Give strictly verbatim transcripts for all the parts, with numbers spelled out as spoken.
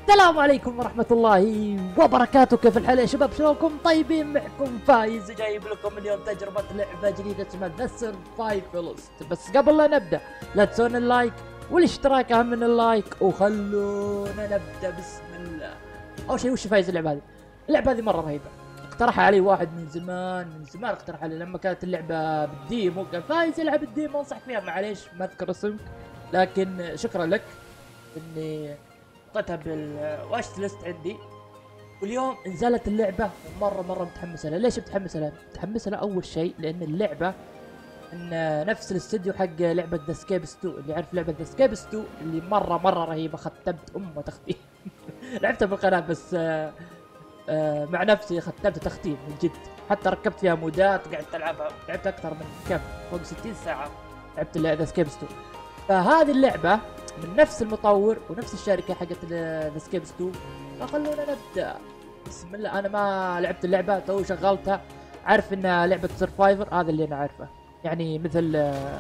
السلام عليكم ورحمة الله وبركاته. كيف الحال يا شباب؟ شلونكم؟ طيبين؟ معكم فايز جايب لكم اليوم تجربة لعبة جديدة اسمها ذا سرفايفلست. بس قبل لا نبدأ لا تنسون اللايك والاشتراك، أهم من اللايك، وخلونا نبدأ بسم الله. أول شيء وش فايز اللعبة هذه؟ اللعبة هذه مرة رهيبة، اقترحها علي واحد من زمان من زمان اقترح علي لما كانت اللعبة بالديمو، قال فايز العب الديمو انصحك فيها. معليش ما اذكر اسمك، لكن شكرا لك اني حطيتها بالواتش ليست عندي، واليوم نزلت اللعبة ومرة مرة متحمس لها. ليش متحمس لها؟ متحمس لها أول شيء لأن اللعبة إن نفس الاستديو حق لعبة ذا سكيبس تو، اللي يعرف لعبة ذا سكيبس تو اللي مرة مرة رهيبة، ختمت أمه تختيم لعبتها بالقناة بس آآ آآ مع نفسي ختمتها تختيم من جد، حتى ركبت فيها مودات قعدت ألعبها، لعبت أكثر من كم فوق ستين ساعة لعبت ذا سكيبس تو. فهذه اللعبة من نفس المطور ونفس الشركة حقت ذا سكيبس تو، فخلونا نبدأ. بسم الله. أنا ما لعبت اللعبة، تو شغلتها، عارف إنها لعبة سرفايفر، هذا اللي أنا عارفه، يعني مثل آه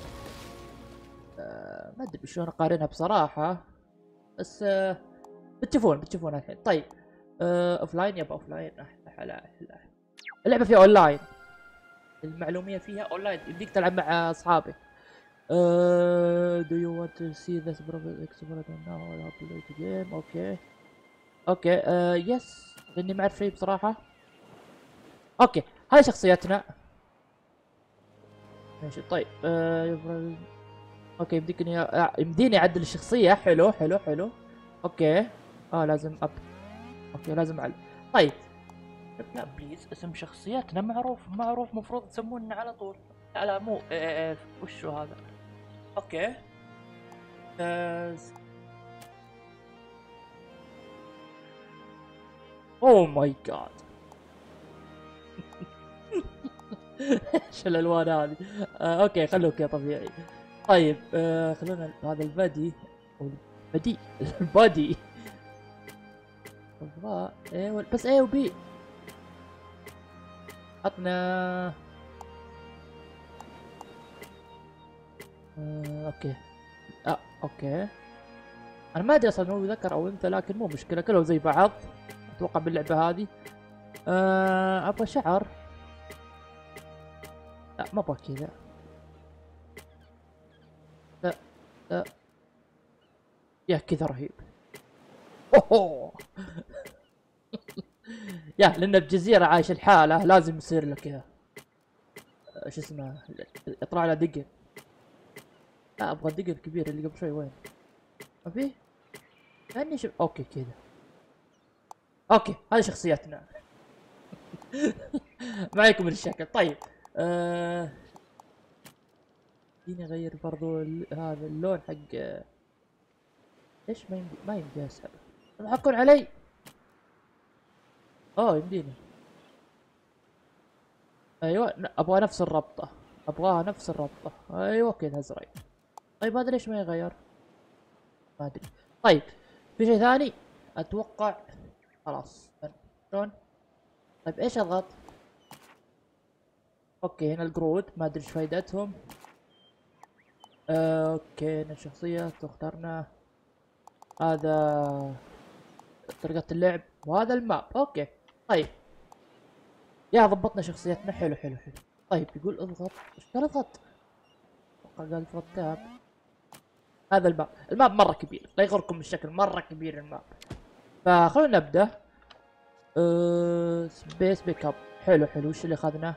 آه ما أدري شلون أقارنها بصراحة، بس آه بتشوفون بتشوفون الحين. طيب آه أوف لاين، يبقى أوف لاين أحلى حلا أحلى. اللعبة فيها أون لاين، المعلومية فيها أون لاين، يمديك تلعب مع أصحابك. Uh, do you want to see this explorer now or play the game? اوكي اوكي uh, يس، لاني ما اعرف شيء بصراحة. اوكي هاي شخصيتنا ماشي. طيب uh, اوكي يمديك اني يمديني اعدل الشخصية. حلو حلو حلو. اوكي اه لازم اب. اوكي لازم اعلم. طيب لا بليز، اسم شخصيتنا معروف معروف، مفروض تسموننا على طول. لا لا مو إيه وشو هذا. اوكي اوه ماي جاد ايش الالوان هذه؟ آه اوكي خلوه كذا طبيعي. طيب آه خلونا هذا البادي او البدي البادي ابغى ايه بس ايه وبي. عطنا آه اوكي آه اوكي. انا ما ادري اصلا هو ذكر او انثى، لكن مو مشكله كلهم زي بعض اتوقع باللعبه هذه. آه ابغى شعر. لا ما ابغى كذا. لا لا يا كذا رهيب. اوه يا لانه بجزيره عايش الحاله لازم يصير له كذا ايش اسمه، يطلع له دقن. لا ابغى الدقن الكبير اللي قبل شوي. وين ما فيه؟ كاني شوف. اوكي كذا. اوكي هذه شخصيتنا ما يكمل الشكل. طيب آه... فيني اغير برضو هذا اللون حق. ايش ما يمدي ما يمدي اسحب، يضحكون علي. اوه يمديني. ايوه ابغى نفس الربطه، ابغاها نفس الربطه. ايوه كذا ازرق. طيب هذا ليش ما يغير؟ ما ادري. طيب في شيء ثاني اتوقع. خلاص شلون؟ طيب ايش اضغط؟ اوكي هنا القرود ما ادري ايش فايدتهم. اوكي هنا الشخصية اخترنا، هذا طريقة اللعب وهذا الماب. اوكي طيب يا ضبطنا شخصيتنا. حلو حلو حلو. طيب يقول اضغط، ايش قال اضغط؟ قال اضغط تاب. هذا الماب، الماب مرة كبير لا يغركم الشكل، مرة كبير الماب. فخلونا نبدأ. أه... سبيس بيك اب. حلو حلو. وش اللي اخذناه؟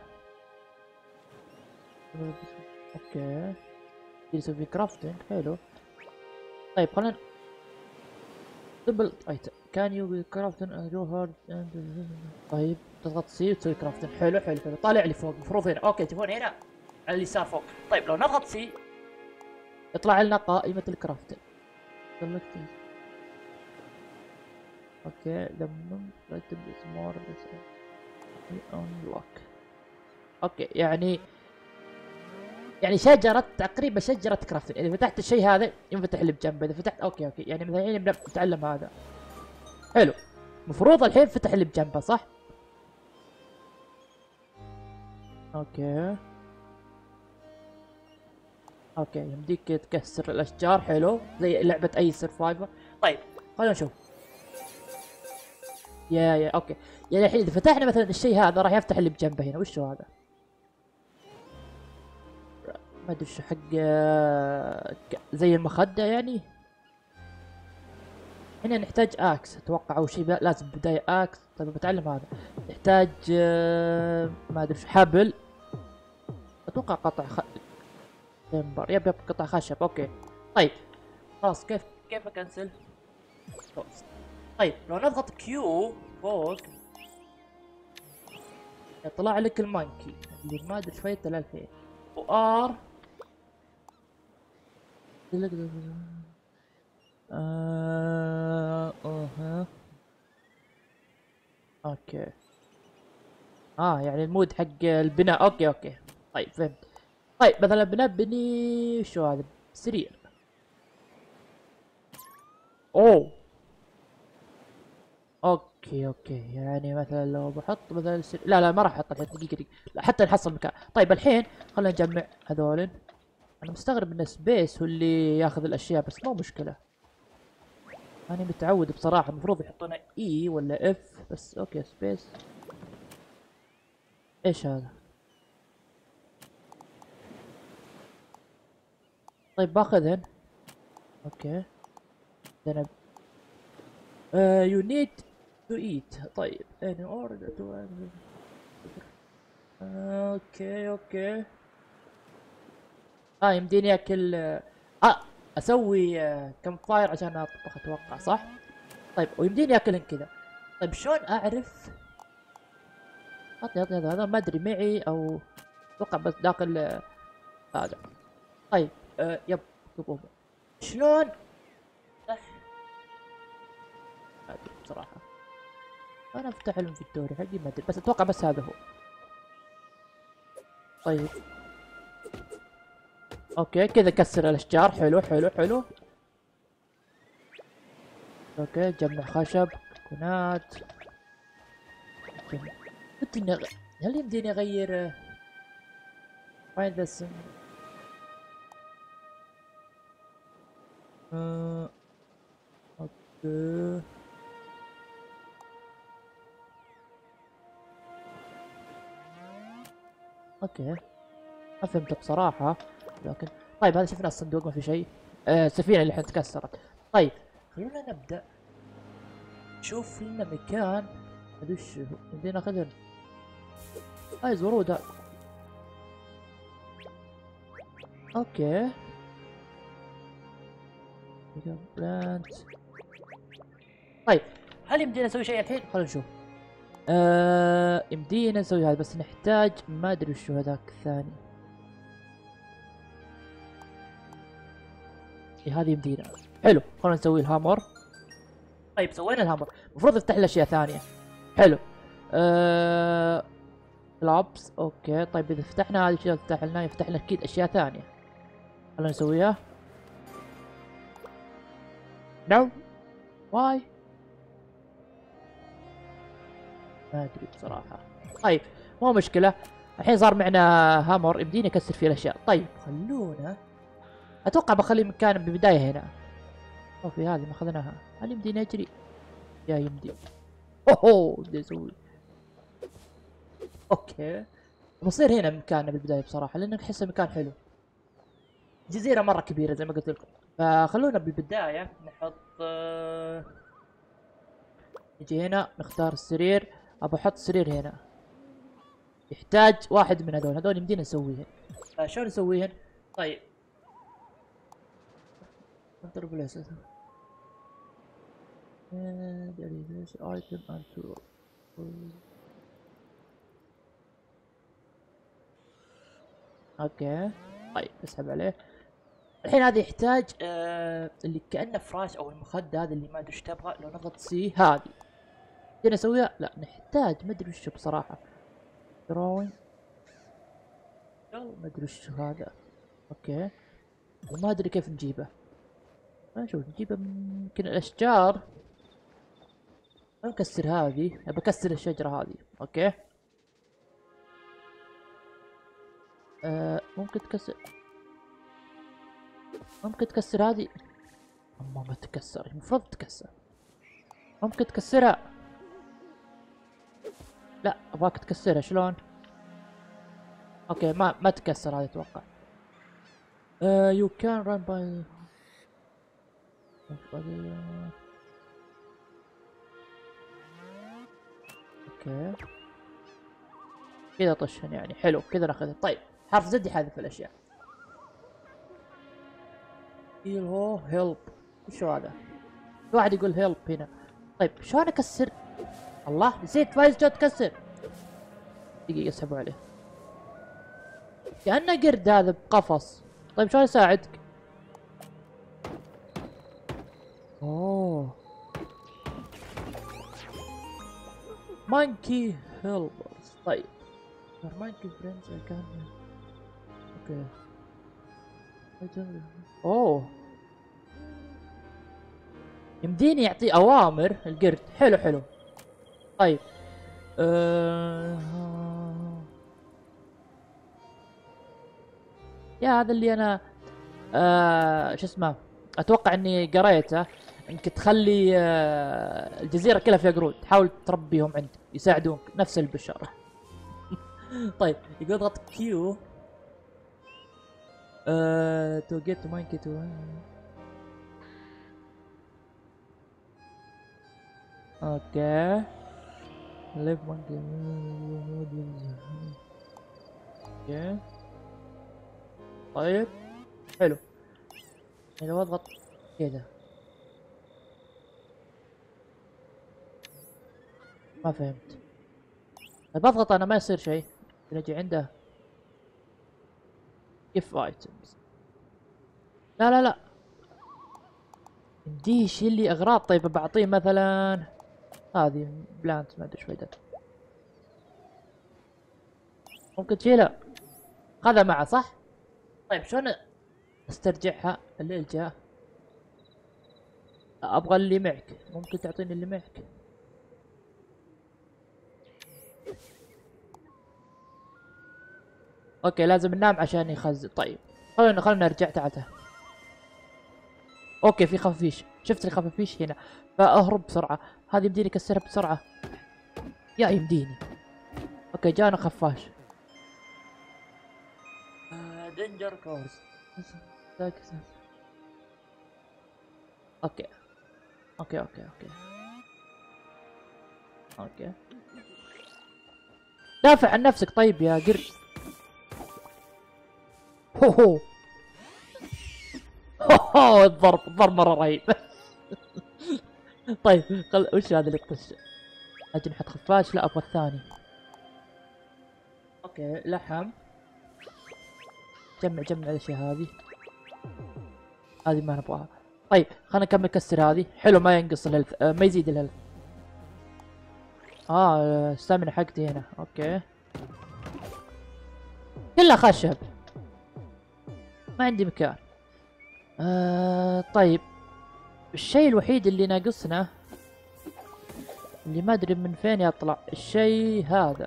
اوكي يسوي كرافتنج. حلو. طيب خلينا دبل ايتم. كان يو كرافتن جو هارد. طيب تضغط سي وتسوي كرافتن. حلو حلو حلو. طالع لي فوق المفروض هنا. اوكي تبون هنا على اليسار فوق. طيب لو نضغط سي يطلع لنا قائمة الكرافتن. اوكي لما رتب اسمار انلوك. اوكي يعني يعني شجرة تقريبا شجرة كرافتن. اذا فتحت الشيء هذا ينفتح اللي بجنبه، اذا فتحت اوكي اوكي يعني مثلا الحين نبدا نتعلم هذا. حلو. المفروض الحين فتح اللي بجنبه صح؟ اوكي اوكي يمديك تكسر الاشجار. حلو زي لعبة اي سرفايفر. طيب خلينا نشوف. يا يا اوكي. يعني الحين اذا فتحنا مثلا الشيء هذا راح يفتح اللي بجنبه هنا. وش هو هذا؟ ما ادري شو حق آه، ك- زي المخدة يعني. هنا نحتاج اكس اتوقع اول شيء لازم بداية اكس. طيب بتعلم هذا. نحتاج آه، ما ادري شو حبل. اتوقع قطع خ... تمبر. يب يب قطع خشب. اوكي طيب خلاص. كيف كيف اكنسل؟ خلاص. طيب لو نضغط كيو فوق يطلع لك المانكي اللي ما ادري شوية ثلاثين وار. آه اها اوكي. اه يعني المود حق البناء. اوكي اوكي طيب فهمت. طيب مثلا بنبني شو هذا؟ سرير. اوه اوكي اوكي. يعني مثلا لو بحط مثلا سرير. لا لا ما راح احط الحين. دقيقة دقيقة. لا حتى نحصل مكان. طيب الحين خلينا نجمع هذول. انا مستغرب ان سبيس هو اللي ياخذ الاشياء بس مو مشكلة. انا متعود بصراحة المفروض يحطونا اي ولا اف بس اوكي سبيس. ايش هذا؟ طيب باخذهن. اوكي. انا uh, you need to eat. طيب in order to اوكي اوكي. اه يمديني اكل. اه اسوي كم فاير عشان اطبخ اتوقع صح؟ طيب ويمديني اكلهم كذا. طيب شلون اعرف؟ اعطني اعطني هذا هذا ما ادري معي او اتوقع بس داخل آه، هذا. طيب آه يب يب. شلون؟ صح ما ادري بصراحة. انا افتح الانفنتوري حقي ما ادري بس اتوقع بس هذا هو. طيب اوكي كذا كسر الاشجار. حلو حلو حلو. اوكي جمع خشب كونات. ودي أغ... هل يمديني اغير فايند ذا آه... اوكي اوكي ما فهمت بصراحة لكن طيب هذا شفنا الصندوق ما في شيء. آه السفينة اللي الحين تكسرت. طيب خلونا نبدأ نشوف لنا مكان. ادري وش هو. يمدينا ناخذ عايز ورود هذا. اوكي بلانت. طيب هل يمدينا نسوي شيء الحين؟ خلينا نشوف. آه يمدينا نسوي هذا بس نحتاج ما ادري وش هو هذاك الثاني. إيه هذه يمدينا. حلو خلينا نسوي الهامر. طيب سوينا الهامر المفروض يفتح لنا اشياء ثانية. حلو. آه... كلابس اوكي. طيب اذا فتحنا هذه الاشياء يفتح لنا يفتح لنا اكيد اشياء ثانية. خلينا نسويها. نو واي ما ادري بصراحة. طيب مو مشكلة. الحين صار معنا هامر يمديني اكسر فيه الاشياء. طيب خلونا اتوقع بخلي مكان بالبداية هنا. او في هذه ما اخذناها. هل يمديني اجري؟ يا يمدي. اوه بدي اسوي. اوكي بصير هنا مكاننا بالبداية بصراحة لأنه أحسه مكان حلو. جزيرة مرة كبيرة زي ما قلت لكم. فخلونا بالبداية نحط آه، نجي هنا نختار السرير. أبى أحط سرير هنا. يحتاج واحد من هذول. هذول يمدينا نسويهن. فشلون نسويهن؟ طيب انتر بليسز ايتم اند تول. اوكي طيب اسحب عليه. الحين هذا يحتاج آه اللي كأنه فراش او المخدة هذا اللي ما ادري ايش تبغى. لو نضغط سي هذه بدنا نسويها. لا نحتاج ما ادري وش بصراحة. دراوينج ما ادري وش هذا. اوكي وما ادري كيف نجيبه. ما نشوف نجيبه يمكن الاشجار. نكسر هذه. ابى اكسر الشجرة هذه. اوكي آه ممكن تكسر. ممكن تكسر هذه. اما ما تكسر المفروض تكسر. ممكن تكسرها. لا ابغاك تكسرها شلون؟ اوكي ما ما تكسر هذه اتوقع. يو كان ران باي. اوكي كذا طشن يعني. حلو كذا ناخذها. طيب حرف زد يحذف الاشياء. هو هيلب. وشو هذا؟ في واحد يقول هيلب هنا. طيب شلون اكسر؟ الله نسيت فايز جو تكسر. دقيقة اسحبوا عليه. كأنه قرد هذا بقفص. طيب شلون اساعدك؟ اوه مانكي هيلبرز. طيب مانكي فريندز كان اوكي. اوه يمديني يعطي اوامر القرد. حلو حلو. طيب أه... يا هذا اللي انا أه... شو اسمه اتوقع اني قريته انك تخلي أه... الجزيره كلها فيها قرود تحاول تربيهم عندك يساعدونك نفس البشر. طيب يقول اضغط كيو تو جيت ماينكي تو. اوكي ليف مانكي. اوكي طيب حلو. يعني لو اضغط كذا ما فهمت. طيب اضغط انا ما يصير شيء. نجي عنده اف ايتمز. لا لا لا يمديه يشيل لي اغراض. طيب بعطيه مثلا هذه بلانت ما ادري ايش فايدتها. ممكن تشيلها. خذها معه صح؟ طيب شلون استرجعها؟ الالجاء. ابغى اللي معك. ممكن تعطيني اللي معك؟ اوكي لازم ننام عشان يخزن. طيب خلينا خلينا نرجع. تعال تعال. اوكي في خفافيش. شفت الخفافيش هنا فاهرب بسرعه. هذه يمديني اكسرها بسرعه. يا يمديني. اوكي جانا خفاش. دينجر كورس. اوكي اوكي اوكي اوكي اوكي دافع عن نفسك. طيب يا قرد. هو هو هو الضرب الضرب مره رهيب. طيب خل... وش هذا اللي يطش؟ اجنحة خفاش. لا ابغى الثاني. اوكي لحم. جمع جمع الاشياء هذه. هذه ما نبغاها. طيب خلنا نكمل كسر هذه. حلو ما ينقص الهيلث. آه ما يزيد الهيلث. اه الستامina حقتي هنا. اوكي كلها خشب ما عندي مكان. آه طيب الشيء الوحيد اللي ناقصنا اللي ما ادري من فين يطلع الشيء هذا.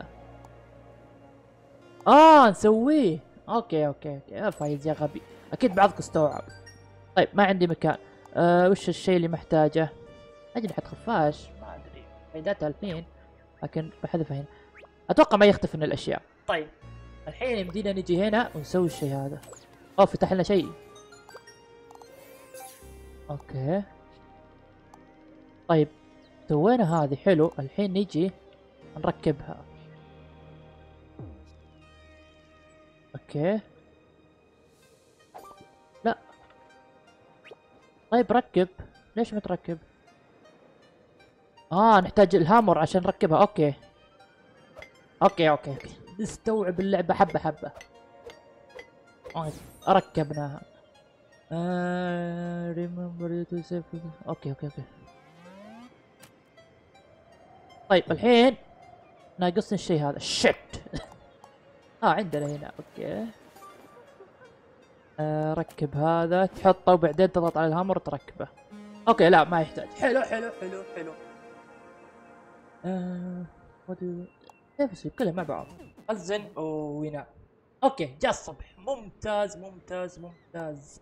اه نسويه. اوكي اوكي اوكي يا فايز يا غبي. اكيد بعضك استوعب. طيب ما عندي مكان. آه وش الشيء اللي محتاجه؟ اجنحة خفاش ما ادري فايدتها الحين لكن بحذفها هنا. اتوقع ما يختفي من الاشياء. طيب الحين يمدينا نجي هنا ونسوي الشيء هذا. اوه فتح لنا شيء. اوكي طيب سوينا هذه. حلو الحين نجي نركبها. اوكي لا طيب ركب. ليش ما تركب؟ اه نحتاج الهامر عشان نركبها. اوكي اوكي اوكي اوكي نستوعب اللعبة حبة حبة. ركبناها. آه remember to save. اوكي اوكي اوكي طيب الحين ناقصني الشيء هذا. شت. اه عندنا هنا. اوكي آه ركب هذا تحطه وبعدين تضغط على الهامر وتركبه. اوكي لا ما يحتاج. حلو حلو حلو حلو. آه كيف يصير كلها مع بعض؟ خزن وينام. اوكي جاء الصبح. ممتاز ممتاز ممتاز.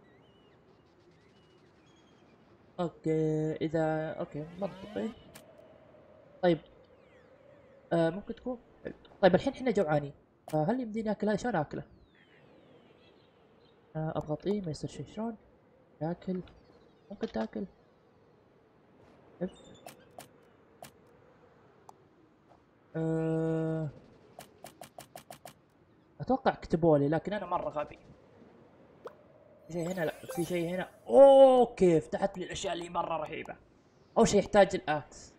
اوكي اذا اوكي منطقي. طيب آه ممكن تكون حلو. طيب الحين احنا جوعانين، فهل يمديني اكل هاي؟ شلون اكله؟ آه اضغط اي ما يصير شيء. شلون تاكل؟ ممكن تاكل اف. آه اتوقع كتبوا لي لكن انا مره غبي. في شيء هنا؟ لا في شيء هنا. اوكي فتحت لي الاشياء اللي مره رهيبه. اول شيء يحتاج الاكس.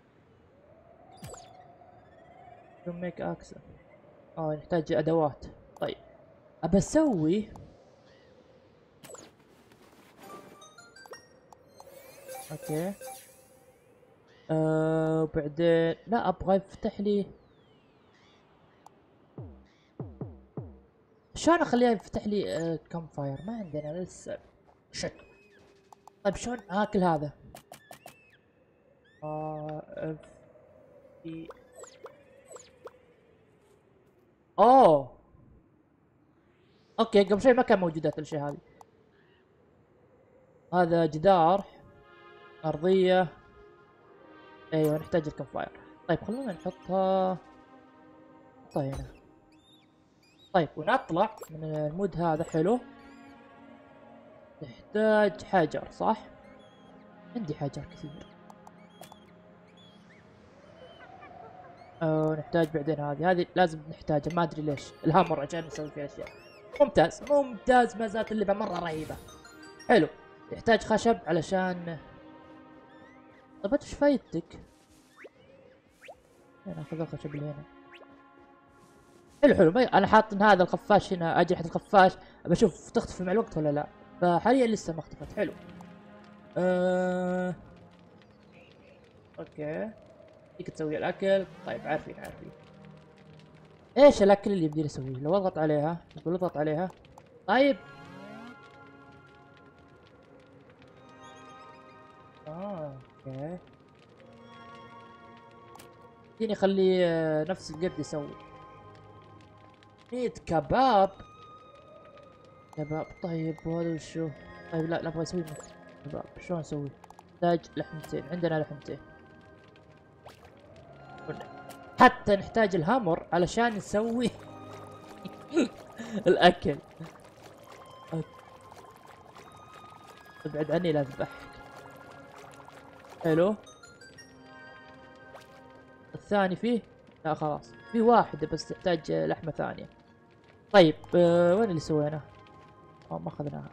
تو ميك اكس. اه يحتاج ادوات. طيب ابى اسوي. اوكي آه وبعدين لا ابغى يفتح لي. شلون اخليها يفتح لي آه كم فاير؟ ما عندنا لسه. شت. طيب شلون اكل هذا؟ آه اف بي. اوه اوكي قبل شوي ما كان موجودات الاشياء هذه. هذا جدار، ارضيه. ايوه نحتاج الكم فاير. طيب خلونا نحطها. نحطها هنا. طيب ونطلع من المود هذا. حلو. نحتاج حجر صح؟ عندي حجر كثير. أه نحتاج بعدين هذه هذه لازم نحتاجها ما ادري ليش. الهامر عشان نسوي فيها اشياء. ممتاز ممتاز ما زالت اللعبة مرة رهيبة. حلو. يحتاج خشب علشان. طيب ايش فايدتك؟ ناخذ الخشب اللي هنا. حلو حلو. بي... انا حاط إن هذا الخفاش هنا اجنحة الخفاش. ابى اشوف تختفي مع الوقت ولا لا. فحاليا لسه ما اختفت. حلو. أه... اوكي. فيك تسوي الاكل. طيب عارفين عارفين. ايش الاكل اللي يبدي اسويه؟ لو اضغط عليها يقول اضغط عليها. طيب. اه اوكي. فيني اخليه آه، نفس القرد يسوي. ميت كباب. كباب طيب وهذا وشو؟ طيب لا نبغى نسوي كباب. شلون نسوي؟ نحتاج لحمتين. عندنا لحمتين. حتى نحتاج الهامر علشان نسوي الاكل. ابعد عني لا اذبحك. حلو. الثاني فيه؟ لا خلاص في واحدة بس تحتاج لحمة ثانية. طيب آه وين اللي سويناه؟ اه ما اخذناها.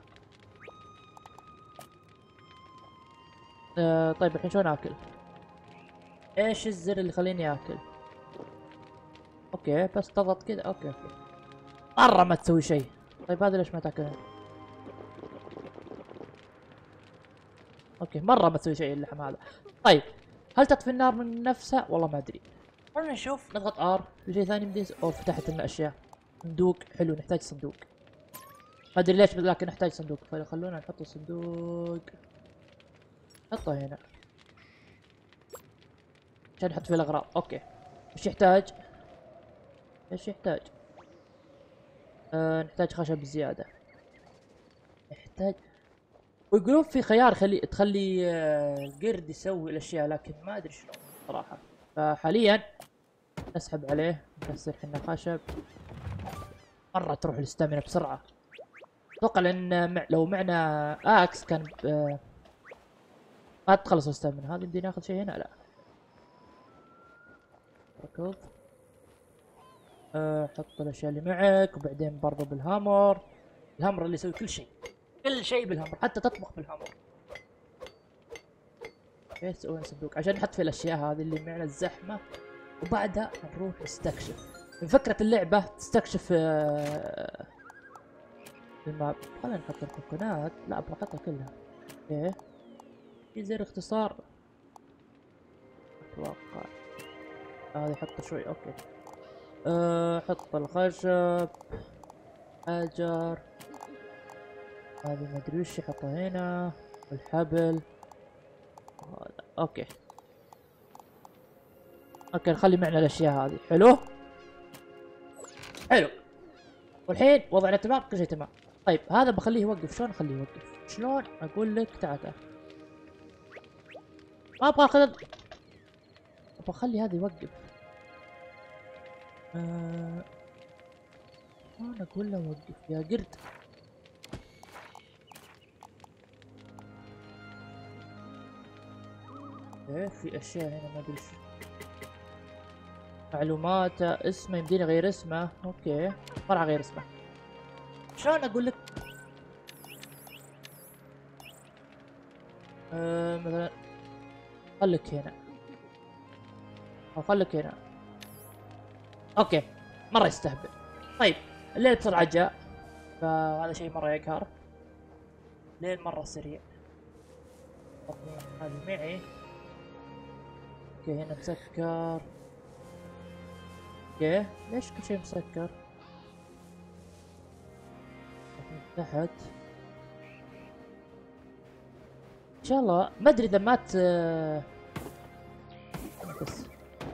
آه طيب الحين شلون اكل؟ ايش الزر اللي يخليني اكل؟ اوكي بس تضغط كذا. اوكي اوكي. مرة ما تسوي شيء. طيب هذا ليش ما تاكله؟ اوكي مرة ما تسوي شيء اللحم هذا. طيب هل تطفي النار من نفسها؟ والله ما ادري. خلنا نشوف. نضغط ار. في شيء ثاني مديس. اوه فتحت لنا اشياء. صندوق. حلو نحتاج صندوق. ما ادري ليش لكن نحتاج صندوق. فخلونا نحط الصندوق. حطه هنا عشان نحط فيه الاغراض. اوكي. وش يحتاج؟ ايش يحتاج؟ آه نحتاج خشب زيادة. نحتاج. ويقولون في خيار خلي تخلي آه القرد يسوي الاشياء لكن ما ادري شلون صراحة. فحاليا نسحب عليه. نكسر حنا خشب. مرة تروح الاستامينا بسرعة. اتوقع لان مع لو معنا اكس كان آه ما تخلص الاستامينا. هذا بدي ناخذ شيء هنا. لا ركض. أه حط الاشياء اللي معك وبعدين برضو بالهامر. الهامر اللي يسوي كل شيء. كل شيء بالهامر حتى تطبخ بالهامر. اوكي سوينا صندوق عشان نحط فيه الاشياء هذه اللي معنا الزحمه. وبعدها نروح نستكشف. من فكرة اللعبة تستكشف أه الماب. خلينا نحط الكوكونات. لا ابغى احطها كلها. اوكي. في زر اختصار اتوقع. هذا حطه شوي. اوكي. أه حط الخشب. حجر. هذه ما ادري وش احطها هنا. الحبل. هذا اوكي. اوكي نخلي معنا الاشياء هذه. حلو حلو. والحين وضعنا تمام. كل شيء تمام. طيب هذا بخليه يوقف. شلون اخليه يوقف؟ شلون اقول لك؟ تعال تعال. ما ابغى اخذ. ابغى اخلي هذا يوقف. آه... انا اقول له وقف يا قرد. ايه في اشياء هنا ما ادري شو. معلومات اسمه يمديني اغير اسمه. اوكي ما راح اغير اسمه. شلون اقول لك؟ آه مثلا خليك هنا او خليك هنا. اوكي مرة يستهبل. طيب الليل بسرعة جاء، فهذا شيء مرة يقهر. ليل مرة سريع. هذه معي. اوكي هنا مسكر. اوكي ليش كل شيء مسكر؟ من تحت ان شاء الله. ما ادري اذا مات بس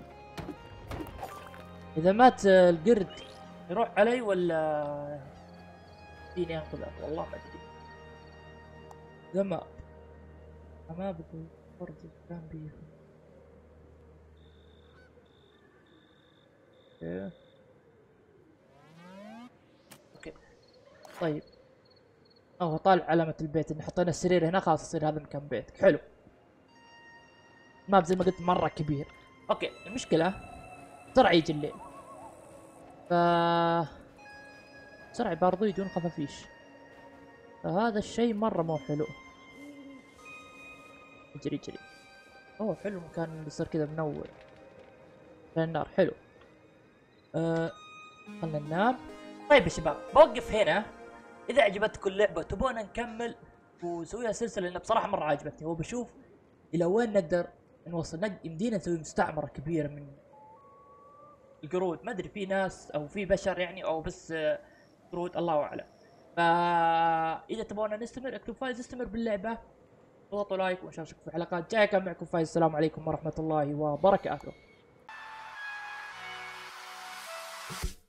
اذا مات القرد يروح علي ولا فيني انقذه، والله ما ادري. اذا ما ما بقول فرد كان بيه. اوكي اوكي طيب. اوه طالع علامة البيت ان حطينا السرير هنا، خلاص يصير هذا مكان بيتك. حلو. ماب زي ما قلت مرة كبير. اوكي المشكلة بسرعة يجي الليل، ف بسرعة برضو يجون خفافيش، فهذا الشيء مرة مو حلو. اجري اجري. اوه حلو المكان بيصير كذا منور عشان النار. حلو. أه خلنا ننام. طيب يا شباب بوقف هنا. اذا عجبتكم اللعبة تبون نكمل وسويها سلسلة، لان بصراحة مرة عجبتني، وبشوف الى وين نقدر نوصل. نق... يمدينا نسوي مستعمرة كبيرة من القرود. ما ادري في ناس او في بشر يعني، او بس قرود الله اعلم. فاذا تبغون نستمر اكتبوا فايز استمر باللعبة، اضغطوا لايك وان شاء الله نشوفكم في حلقات جايه. كان معكم فايز، السلام عليكم ورحمة الله وبركاته.